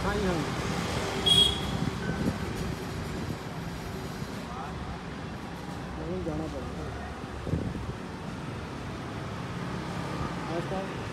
हाँ जी हाँ जी। लेकिन जाना पड़ेगा आज का